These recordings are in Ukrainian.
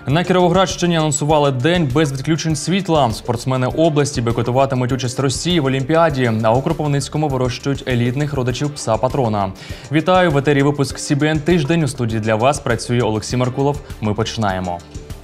На Кіровоградщині анонсували день без відключень світла. Спортсмени області бойкотуватимуть участь Росії в Олімпіаді, а у Кропивницькому вирощують елітних родичів пса-патрона. Вітаю! В етері випуск СІБІН Тиждень. У студії для вас працює Олексій Меркулов. Ми починаємо.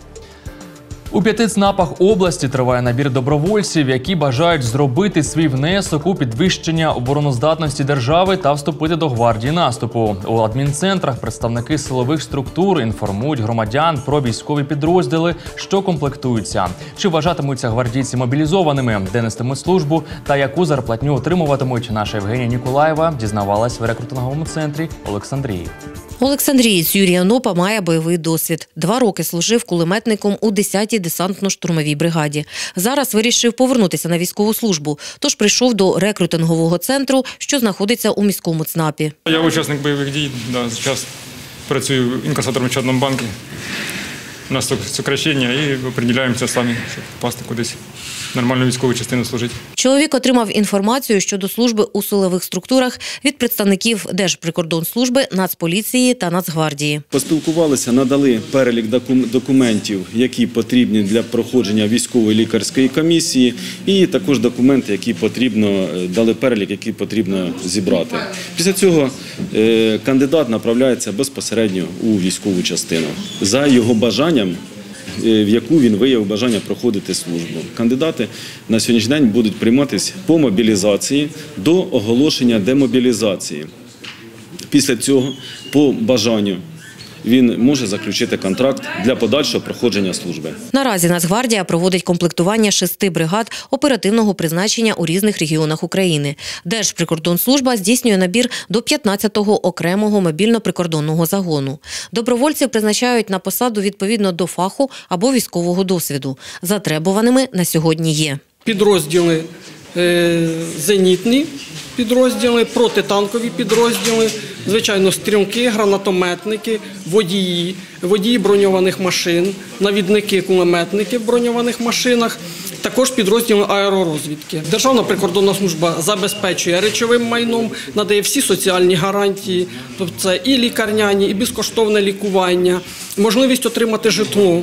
У 5 ЦНАПах області триває набір добровольців, які бажають зробити свій внесок у підвищення обороноздатності держави та вступити до гвардії наступу. У адмінцентрах представники силових структур інформують громадян про військові підрозділи, що комплектуються. Чи вважатимуться гвардійці мобілізованими, де нестимуть службу та яку зарплатню отримуватимуть, наша Євгенія Ніколаєва дізнавалась в рекрутинговому центрі Олександрії. Олександрієць Юрій Анопа має бойовий досвід. 2 роки служив кулеметником у 10-й десантно-штурмовій бригаді. Зараз вирішив повернутися на військову службу, тож прийшов до рекрутингового центру, що знаходиться у міському ЦНАПі. Я учасник бойових дій, зараз працюю інкасатором в Ощадному банку. У нас сокращення і определяємося самі, щоб попасти кудись в нормальну військову частину служити. Чоловік отримав інформацію щодо служби у силових структурах від представників Держприкордонслужби, Нацполіції та Нацгвардії. Поспілкувалися, надали перелік документів, які потрібні для проходження військової лікарської комісії, і також документи, які потрібно, дали перелік, який потрібно зібрати. Після цього кандидат направляється безпосередньо у військову частину за його бажанням, в яку він виявив бажання проходити службу. Кандидати на сьогоднішній день будуть прийматися по мобілізації до оголошення демобілізації. Після цього, по бажанню, він може заключити контракт для подальшого проходження служби. Наразі Нацгвардія проводить комплектування 6 бригад оперативного призначення у різних регіонах України. Держприкордонслужба здійснює набір до 15-го окремого мобільно-прикордонного загону. Добровольців призначають на посаду відповідно до фаху або військового досвіду. Затребуваними на сьогодні є підрозділи зенітні, підрозділи, протитанкові підрозділи, звичайно, стрілки, гранатометники, водії броньованих машин, навідники, кулеметники в броньованих машинах, також підрозділи аеророзвідки. Державна прикордонна служба забезпечує речовим майном, надає всі соціальні гарантії, тобто це і лікарняні, і безкоштовне лікування, можливість отримати житло.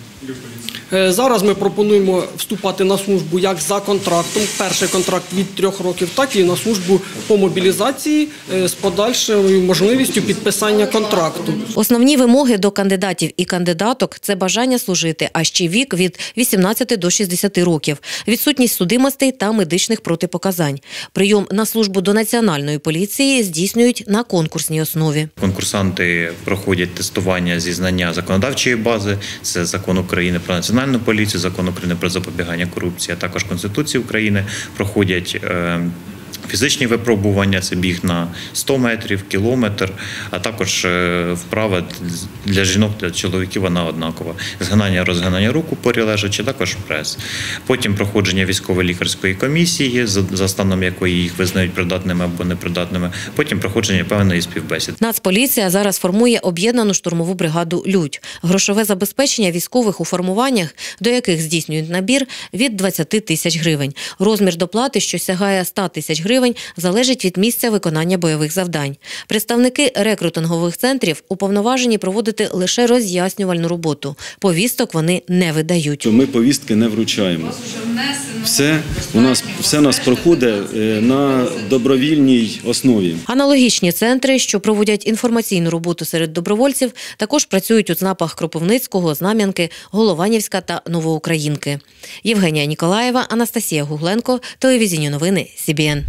Зараз ми пропонуємо вступати на службу як за контрактом, перший контракт від 3 років, так і на службу по мобілізації з подальшою можливістю підписання контракту. Основні вимоги до кандидатів і кандидаток – це бажання служити, а ще вік від 18 до 60 років, відсутність судимостей та медичних протипоказань. Прийом на службу до Національної поліції здійснюють на конкурсній основі. Конкурсанти проходять тестування зі знання законодавчої бази, це Закон України про Національну поліцію, Закон України про запобігання корупції, а також Конституції України, проходять фізичні випробування, це біг на 100 метрів, кілометр, а також вправа для жінок, для чоловіків вона однакова. Згинання, розгинання рук у порі лежачи, також прес. Потім проходження військово-лікарської комісії, за станом якої їх визнають придатними або непридатними. Потім проходження певної співбесід. Нацполіція зараз формує об'єднану штурмову бригаду «Людь». Грошове забезпечення військових у формуваннях, до яких здійснюють набір, від 20 тисяч гривень. Розмір доплати, що сягає 100 тисяч гривень, залежить від місця виконання бойових завдань. Представники рекрутингових центрів уповноважені проводити лише роз'яснювальну роботу. Повісток вони не видають. Ми повістки не вручаємо. Все у нас проходить на добровільній основі. Аналогічні центри, що проводять інформаційну роботу серед добровольців, також працюють у ЦНАПах Кропивницького, Знам'янки, Голованівська та Новоукраїнки. Євгенія Ніколаєва, Анастасія Гугленко, телевізійні новини СІБІН.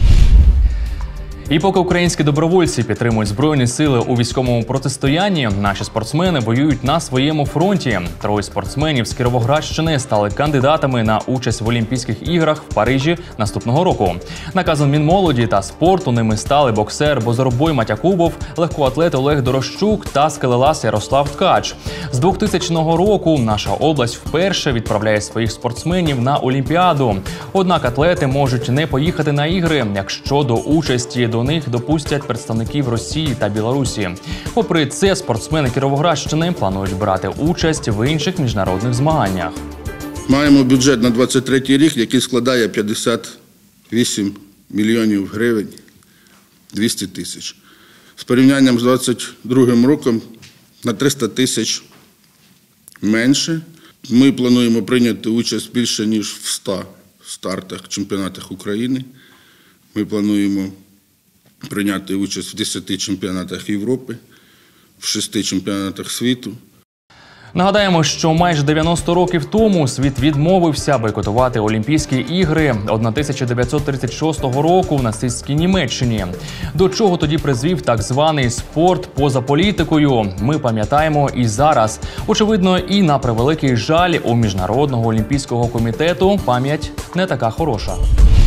І поки українські добровольці підтримують Збройні сили у військовому протистоянні, наші спортсмени воюють на своєму фронті. 3 спортсменів з Кіровоградщини стали кандидатами на участь в Олімпійських іграх в Парижі наступного року. Наказом Мінмолоді та спорту ними стали боксер Бозоробой Матякубов, легкоатлет Олег Дорощук та скелелаз Ярослав Ткач. З 2000 року наша область вперше відправляє своїх спортсменів на Олімпіаду. Однак атлети можуть не поїхати на ігри, якщо до участі до них допустять представників Росії та Білорусі. Попри це, спортсмени Кіровоградщини планують брати участь в інших міжнародних змаганнях. Маємо бюджет на 2023 рік, який складає 58 мільйонів гривень 200 тисяч. З порівнянням з 2022 роком на 300 тисяч менше. Ми плануємо прийняти участь більше, ніж в 100 стартах, чемпіонатах України. Ми плануємо прийняти участь в 10 чемпіонатах Європи, в 6 чемпіонатах світу. Нагадаємо, що майже 90 років тому світ відмовився бойкотувати Олімпійські ігри 1936 року в нацистській Німеччині. До чого тоді призвів так званий спорт поза політикою, ми пам'ятаємо і зараз. Очевидно, і на превеликий жаль, у Міжнародного олімпійського комітету пам'ять не така хороша.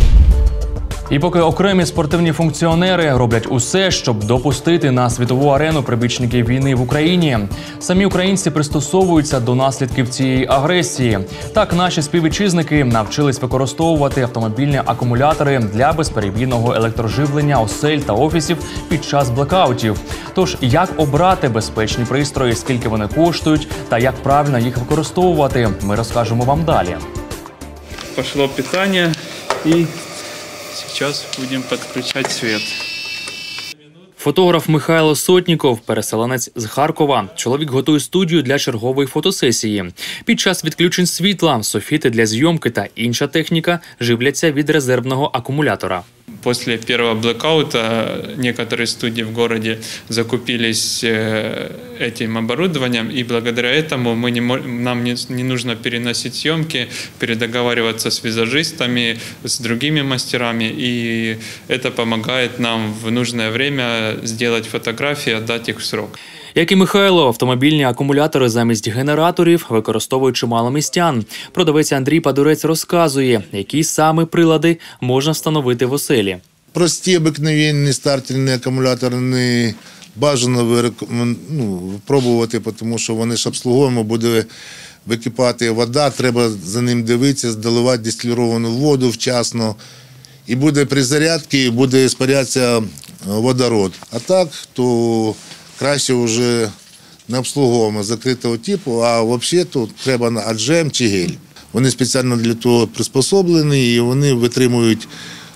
І поки окремі спортивні функціонери роблять усе, щоб допустити на світову арену прибічників війни в Україні, самі українці пристосовуються до наслідків цієї агресії. Так, наші співвітчизники навчились використовувати автомобільні акумулятори для безперебійного електроживлення осель та офісів під час блекаутів. Тож, як обрати безпечні пристрої, скільки вони коштують та як правильно їх використовувати, ми розкажемо вам далі. Пошло питання і сейчас будем подключать свет. Фотограф Михайло Сотніков, переселенець з Харкова. Чоловік готує студію для чергової фотосесії. Під час відключень світла софіти для зйомки та інша техніка живляться від резервного акумулятора. После первого блэкаута некоторые студии в городе закупились этим оборудованием, и благодаря этому нам не нужно переносить съемки, передоговариваться с визажистами, с другими мастерами, и это помогает нам в нужное время сделать фотографии, отдать их в срок. Як і Михайло, автомобільні акумулятори замість генераторів використовують чимало містян. Продавець Андрій Падурець розказує, які саме прилади можна встановити в оселі. Прості, обикновенні стартерні акумулятори не бажано випробувати, тому що вони ж обслуговуємо, буде википати вода, треба за ним дивитися, доливати дистиліровану воду вчасно. І буде при зарядці, буде испарятися водород. А так, то краще вже не обслуговуємо закритого типу, а взагалі тут треба аджем чи гель. Вони спеціально для того приспособлені і вони витримують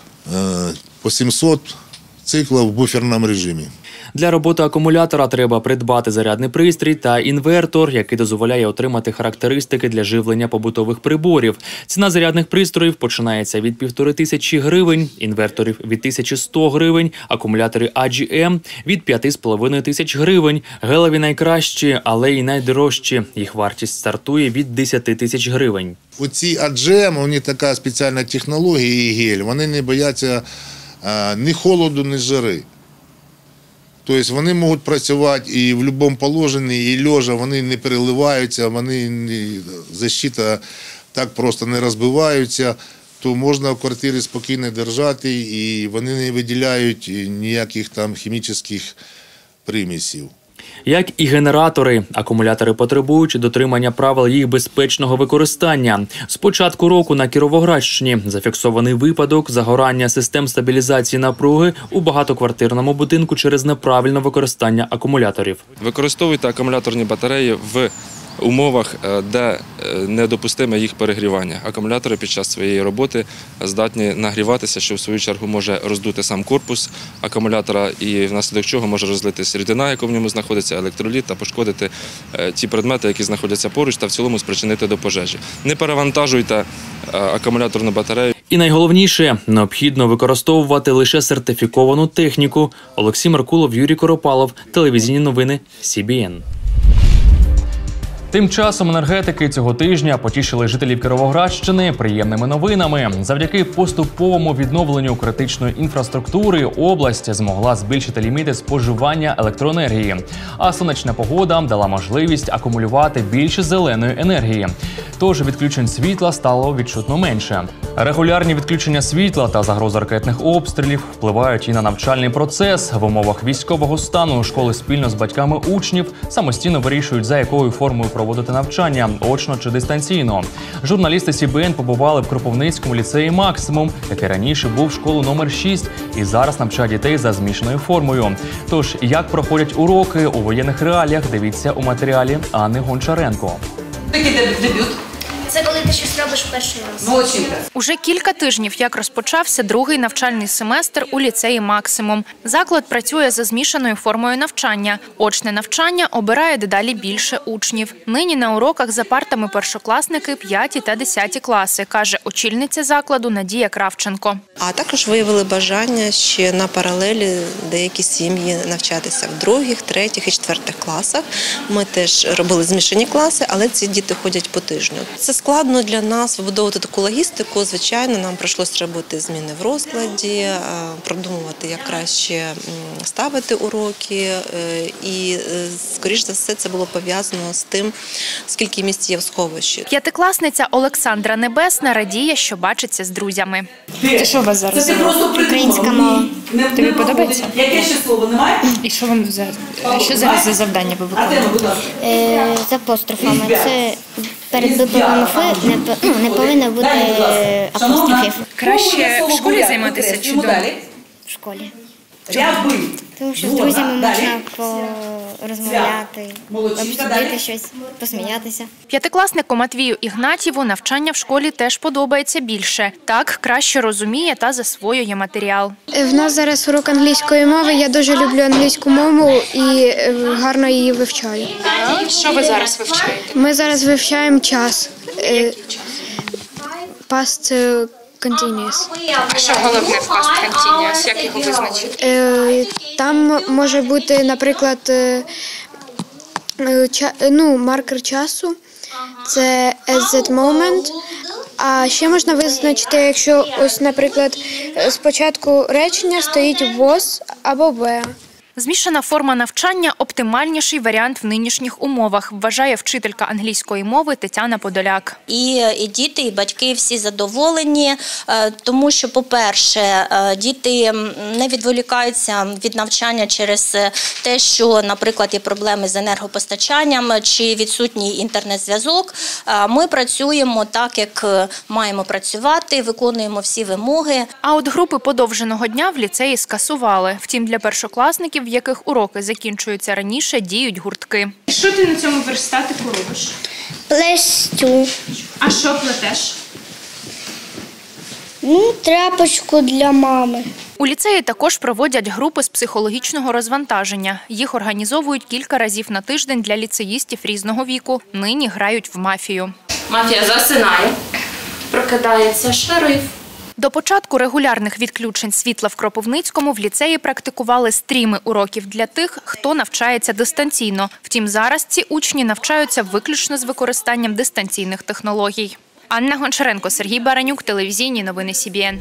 по 700 циклів в буферному режимі. Для роботи акумулятора треба придбати зарядний пристрій та інвертор, який дозволяє отримати характеристики для живлення побутових приборів. Ціна зарядних пристроїв починається від 1500 гривень, інверторів від 1100 гривень, акумулятори AGM від 5500 гривень. Гелеві найкращі, але й найдорожчі. Їх вартість стартує від 10 тисяч гривень. Оці AGM, вони така спеціальна технологія і гель, вони не бояться ні холоду, ні жари. Тобто вони можуть працювати і в будь-якому положенні, і лежа, вони не переливаються, защита так просто не розбиваються, то можна в квартирі спокійно держати і вони не виділяють ніяких там хімічних примісів. Як і генератори, акумулятори потребують дотримання правил їх безпечного використання. З початку року на Кіровоградщині зафіксований випадок загорання систем стабілізації напруги у багатоквартирному будинку через неправильне використання акумуляторів. Використовуйте акумуляторні батареї в умовах, де недопустиме їх перегрівання. Акумулятори під час своєї роботи здатні нагріватися, що в свою чергу може роздути сам корпус акумулятора і внаслідок чого може розлитися рідина, яка в ньому знаходиться, електроліт та пошкодити ті предмети, які знаходяться поруч та в цілому спричинити до пожежі. Не перевантажуйте акумуляторну батарею. І найголовніше – необхідно використовувати лише сертифіковану техніку. Олексій Меркулов, Юрій Коропалов, телевізійні новини СІБІН. Тим часом енергетики цього тижня потішили жителів Кіровоградщини приємними новинами. Завдяки поступовому відновленню критичної інфраструктури область змогла збільшити ліміти споживання електроенергії. А сонячна погода дала можливість акумулювати більше зеленої енергії. Тож відключень світла стало відчутно менше. Регулярні відключення світла та загроза ракетних обстрілів впливають і на навчальний процес. В умовах військового стану школи спільно з батьками учнів самостійно вирішують, за якою формою проводити навчання – очно чи дистанційно. Журналісти СІБІН побували в Кропивницькому ліцеї «Максимум», який раніше був школою номер 6 і зараз навчає дітей за змішаною формою. Тож, як проходять уроки у воєнних реаліях, дивіться у матеріалі Анни Гончаренко. Який дебют? Це коли ти щось робиш перший раз. Уже кілька тижнів, як розпочався другий навчальний семестр у ліцеї «Максимум». Заклад працює за змішаною формою навчання. Очне навчання обирає дедалі більше учнів. Нині на уроках за партами першокласники 5 та 10 класи, каже очільниця закладу Надія Кравченко. А також виявили бажання ще на паралелі деякі сім'ї навчатися в других, третіх і четвертих класах. Ми теж робили змішані класи, але ці діти ходять по тижню. Це складно для нас вибудовувати таку логістику. Звичайно, нам прийшлося робити зміни в розкладі, продумувати, як краще ставити уроки. І, скоріш за все, це було пов'язано з тим, скільки місць є в сховищі. П'ятикласниця Олександра Небесна радіє, що бачиться з друзями. Це що у вас зараз? Українська мова. Тобі подобається? Яке ще слово немає? І що вам що зараз за завдання ви виконуєте? З апострофами. Це перед випадком «ф» не повинно бути апострофів. Краще в школі займатися чи вдома? В школі. Ряби. Тому що з друзями можна порозмовляти, обсудити щось, посміятися. П'ятикласнику Матвію Ігнатіву навчання в школі теж подобається більше. Так, краще розуміє та засвоює матеріал. В нас зараз урок англійської мови. Я дуже люблю англійську мову і гарно її вивчаю. Що ви зараз вивчаєте? Ми зараз вивчаємо час. Past continuous. А що головне в past continuous? Як його визначити? Там може бути, наприклад, маркер часу. Це at that moment. А ще можна визначити, якщо ось, наприклад, спочатку речення стоїть was або were. Змішана форма навчання – оптимальніший варіант в нинішніх умовах, вважає вчителька англійської мови Тетяна Подоляк. І діти, і батьки всі задоволені, тому що, по-перше, діти не відволікаються від навчання через те, що, наприклад, є проблеми з енергопостачанням чи відсутній інтернет-зв'язок. Ми працюємо так, як маємо працювати, виконуємо всі вимоги. А от групи подовженого дня в ліцеї скасували. Втім, для першокласників, в яких уроки закінчуються раніше, діють гуртки. Що ти на цьому верстатику робиш? Плестю. А що плетеш? Тряпочку для мами. У ліцеї також проводять групи з психологічного розвантаження. Їх організовують кілька разів на тиждень для ліцеїстів різного віку. Нині грають в мафію. Мафія засинає, прокидається шериф. До початку регулярних відключень світла в Кропивницькому в ліцеї практикували стріми уроків для тих, хто навчається дистанційно. Втім, зараз ці учні навчаються виключно з використанням дистанційних технологій. Анна Гончаренко, Сергій Баранюк, телевізійні новини СІБІН.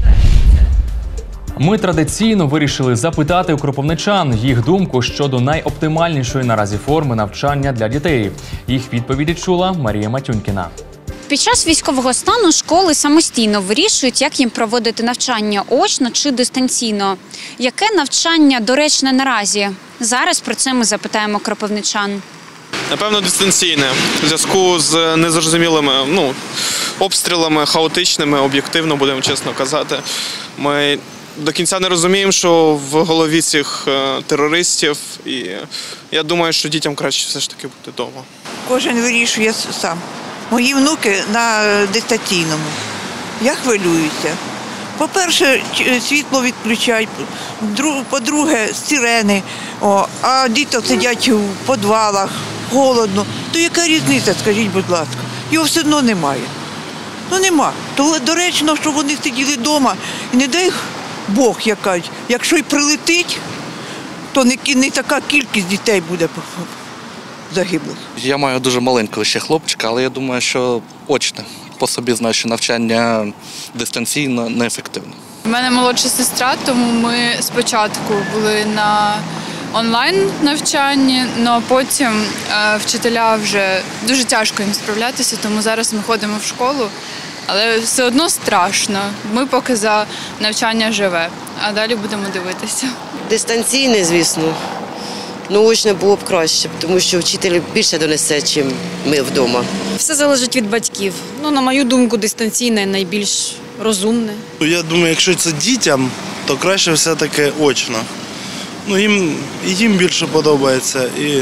Ми традиційно вирішили запитати у кропивничан їх думку щодо найоптимальнішої наразі форми навчання для дітей. Їх відповіді чула Марія Матюнькіна. Під час військового стану школи самостійно вирішують, як їм проводити навчання очно чи дистанційно. Яке навчання доречне наразі? Зараз про це ми запитаємо кропивничан. Напевно, дистанційне. У зв'язку з незрозумілими обстрілами, хаотичними, об'єктивно, будемо чесно казати. Ми до кінця не розуміємо, що в голові цих терористів. І я думаю, що дітям краще все ж таки бути вдома. Кожен вирішує сам. Мої внуки на дистанційному. Я хвилююся. По-перше, світло відключають, по-друге, сирени, а діти сидять у підвалах, холодно. То яка різниця, скажіть, будь ласка? Його все одно немає. Нема. То доречно, що вони сиділи вдома, і не дай Бог, якщо й прилетить, то не така кількість дітей буде загиблих. Я маю дуже маленького ще хлопчика, але я думаю, що очне. По собі знаю, що навчання дистанційно неефективне. У мене молодша сестра, тому ми спочатку були на онлайн-навчанні, але потім вчителя вже дуже тяжко їм справлятися, тому зараз ми ходимо в школу, але все одно страшно. Ми поки за навчання живе, а далі будемо дивитися. Дистанційне, звісно. Очне було б краще, тому що вчитель більше донесе, ніж ми вдома. Все залежить від батьків. На мою думку, дистанційне найбільш розумне. Я думаю, якщо це дітям, то краще все-таки очно. Їм більше подобається. І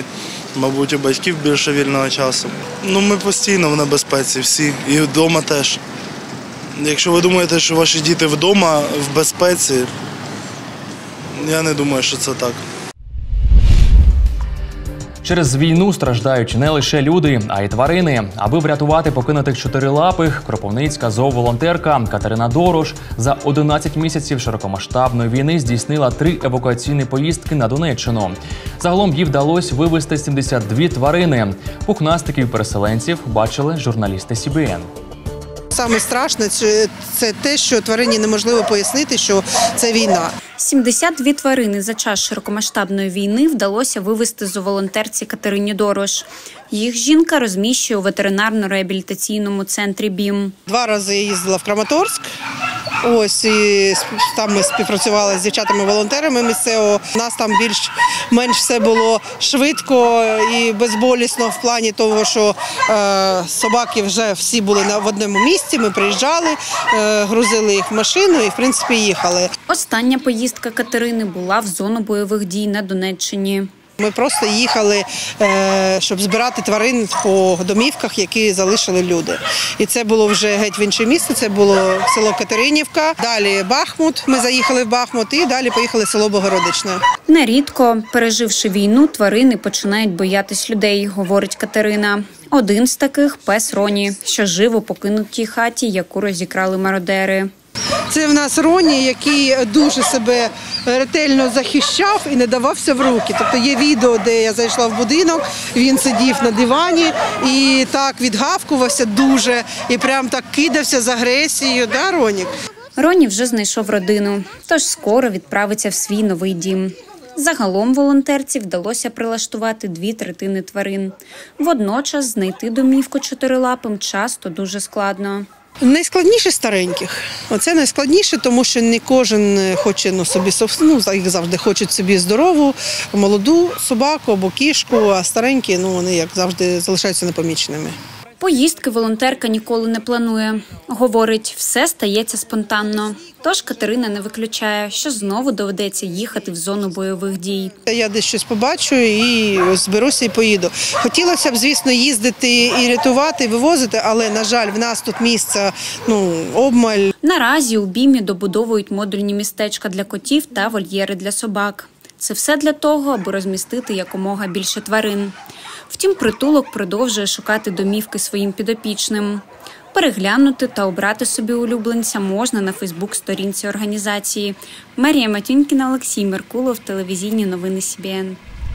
Мабуть, у батьків більше вільного часу. Ну, ми постійно в небезпеці всі, і вдома теж. Якщо ви думаєте, що ваші діти вдома в безпеці, я не думаю, що це так. Через війну страждають не лише люди, а й тварини. Аби врятувати покинутих чотирилапих, кропивницька зооволонтерка Катерина Дорош за 11 місяців широкомасштабної війни здійснила 3 евакуаційні поїздки на Донеччину. Загалом їй вдалося вивезти 72 тварини. Пухнастиків-переселенців бачили журналісти СІБІН. Саме страшне – це те, що тварині неможливо пояснити, що це війна. 72 тварини за час широкомасштабної війни вдалося вивезти зооволонтерці Катерині Дорош. Їх жінка розміщує у ветеринарно-реабілітаційному центрі БІМ. 2 рази їздила в Краматорськ. Ось, і там ми співпрацювали з дівчатами-волонтерами місцевого. У нас там більш-менш все було швидко і безболісно в плані того, що собаки вже всі були в одному місці, ми приїжджали, грузили їх в машину і, в принципі, їхали. Остання поїздка Катерини була в зону бойових дій на Донеччині. Ми просто їхали, щоб збирати тварин по домівках, які залишили люди. І це було вже геть в інше місце, це було село Катеринівка, далі Бахмут, ми заїхали в Бахмут і далі поїхали в село Богородичне. Нерідко, переживши війну, тварини починають боятись людей, говорить Катерина. Один з таких – пес Роні, що жив у покинутій хаті, яку розікрали мародери. Це в нас Роні, який дуже себе ретельно захищав і не давався в руки. Тобто є відео, де я зайшла в будинок, він сидів на дивані і так відгавкувався дуже, і прям так кидався з агресією, да, Ронік? Роні вже знайшов родину, тож скоро відправиться в свій новий дім. Загалом волонтерці вдалося прилаштувати 2/3 тварин. Водночас знайти домівку чотирилапим часто дуже складно. Найскладніше стареньких. Оце найскладніше, тому що не кожен хоче собі, як завжди, хочуть собі здорову, молоду собаку або кішку, а старенькі, вони, як завжди, залишаються непоміченими. Поїздки волонтерка ніколи не планує. Говорить, все стається спонтанно. Тож Катерина не виключає, що знову доведеться їхати в зону бойових дій. Я десь щось побачу і зберуся і поїду. Хотілося б, звісно, їздити і рятувати, і вивозити, але, на жаль, в нас тут місця обмаль. Наразі у БІМі добудовують модульні містечка для котів та вольєри для собак. Це все для того, аби розмістити якомога більше тварин. Втім, притулок продовжує шукати домівки своїм підопічним. Переглянути та обрати собі улюбленця можна на Фейсбук-сторінці організації. Марія Матюнькіна, Олексій Меркулов, телевізійні новини СІБІН.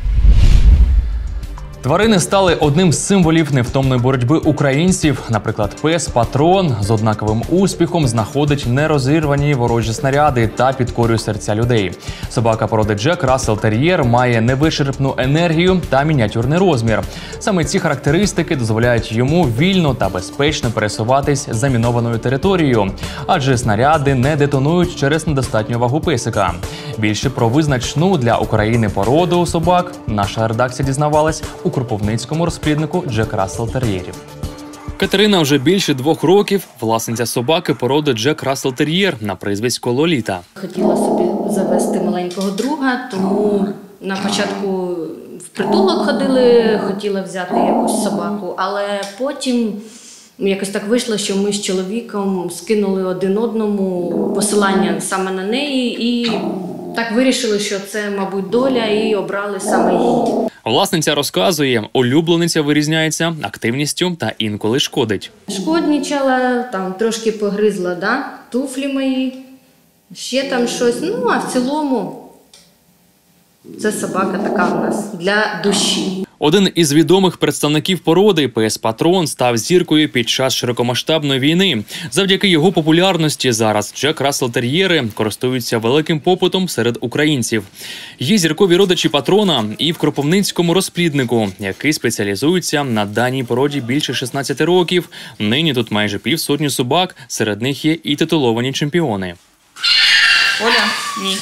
Тварини стали одним з символів невтомної боротьби українців. Наприклад, пес Патрон з однаковим успіхом знаходить нерозірвані ворожі снаряди та підкорює серця людей. Собака породи Джек Рассел Тер'єр має невичерпну енергію та мініатюрний розмір. Саме ці характеристики дозволяють йому вільно та безпечно пересуватись замінованою територією, адже снаряди не детонують через недостатню вагу песика. Більше про визначну для України породу собак наша редакція дізнавалась у кропивницькому розпліднику Джек Рассел Тер'єрів. Катерина вже більше 2 років власниця собаки породи Джек Рассел Тер'єр на прізвисько Лоліта. Хотіла собі завести маленького друга, тому на початку в притулок ходили, хотіла взяти якусь собаку, але потім якось так вийшло, що ми з чоловіком скинули один одному посилання саме на неї і так вирішили, що це, мабуть, доля, і обрали саме її. Власниця розказує, улюблениця вирізняється активністю та інколи шкодить. Шкоднічала, там трошки погризла, туфлі мої, ще там щось. А в цілому це собака така в нас для душі. Один із відомих представників породи, пес Патрон, став зіркою під час широкомасштабної війни. Завдяки його популярності зараз Джек Рассел Тер'єри користуються великим попитом серед українців. Є зіркові родичі Патрона і в кропивницькому розпліднику, який спеціалізується на даній породі більше 16 років. Нині тут майже 50 собак, серед них є і титуловані чемпіони. Оля, ні.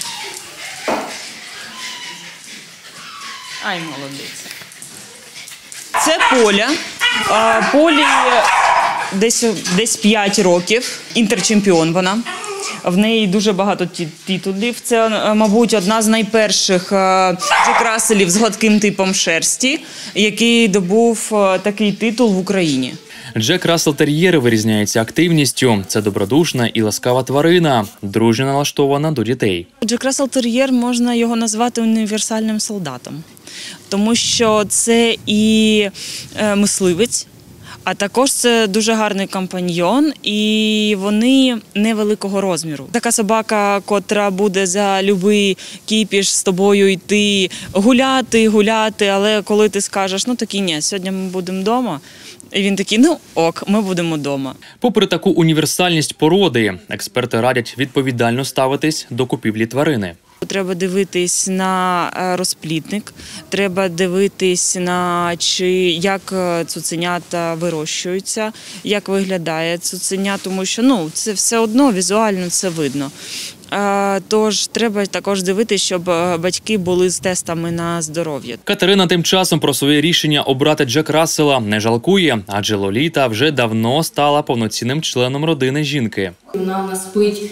Ай, молодець. Це Поля. Полі десь 5 років, інтерчемпіон вона. В неї дуже багато титулів. Це, мабуть, одна з найперших Джек Расселів з гладким типом шерсті, який добув такий титул в Україні. Джек Рассел Тер'єр вирізняється активністю. Це добродушна і ласкава тварина, дружньо налаштована до дітей. Джек Рассел Тер'єр, можна його назвати універсальним солдатом, тому що це і мисливець, а також це дуже гарний компаньйон, і вони невеликого розміру. Така собака, котра буде за любий кіпіш з тобою йти, гуляти, але коли ти скажеш, ну такі ні, сьогодні ми будемо вдома, і він такий, ну ок, ми будемо вдома. Попри таку універсальність породи, експерти радять відповідально ставитись до купівлі тварини. Треба дивитись на розплідник, треба дивитись на як цуценята вирощуються, як виглядає цуценя, тому що це все одно візуально це видно. Тож треба також дивитися, щоб батьки були з тестами на здоров'я. Катерина тим часом про своє рішення обрати Джек Рассела не жалкує, адже Лоліта вже давно стала повноцінним членом родини жінки. Вона у нас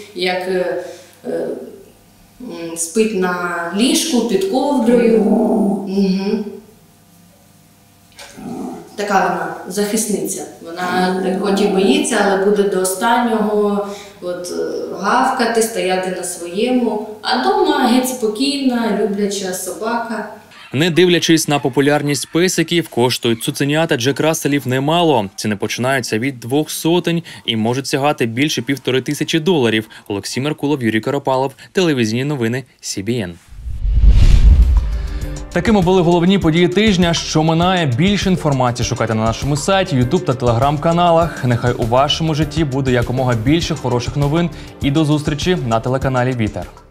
спить на ліжку під ковдрою. Угу. Така вона захисниця. Вона хоч і боїться, але буде до останнього гавкати, стояти на своєму. А вдома геть спокійна, любляча собака. Не дивлячись на популярність песиків, коштують цуценята Джек Расселів немало. Ціни починаються від 200 і можуть сягати більше $1500. Олексій Меркулов, Юрій Коропалов, телевізійні новини CBN. Такими були головні події тижня. Що минає, більше інформації шукайте на нашому сайті, YouTube та Telegram-каналах. Нехай у вашому житті буде якомога більше хороших новин. І до зустрічі на телеканалі Вітер.